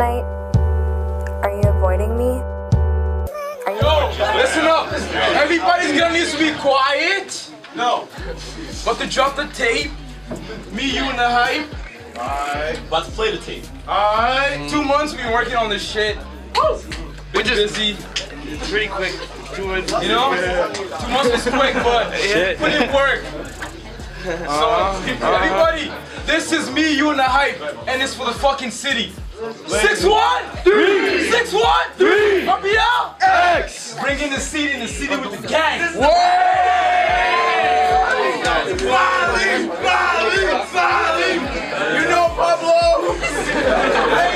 tonight? Are you avoiding me? Are you? Yo, listen up. Everybody's gonna need to be quiet. No. But to drop the tape, me, you, and the hype. Alright. About to play the tape. Alright. 2 months we've been working on this shit. We're just busy. It's pretty quick. 2 months. You know? 2 months was quick, but put in work. So, everybody, this is me, you, and the hype, and it's for the fucking city. 6-1-3! 6-1-3! Rblx! Bringing the seat in the city with the gang. Volley! You know Pablo!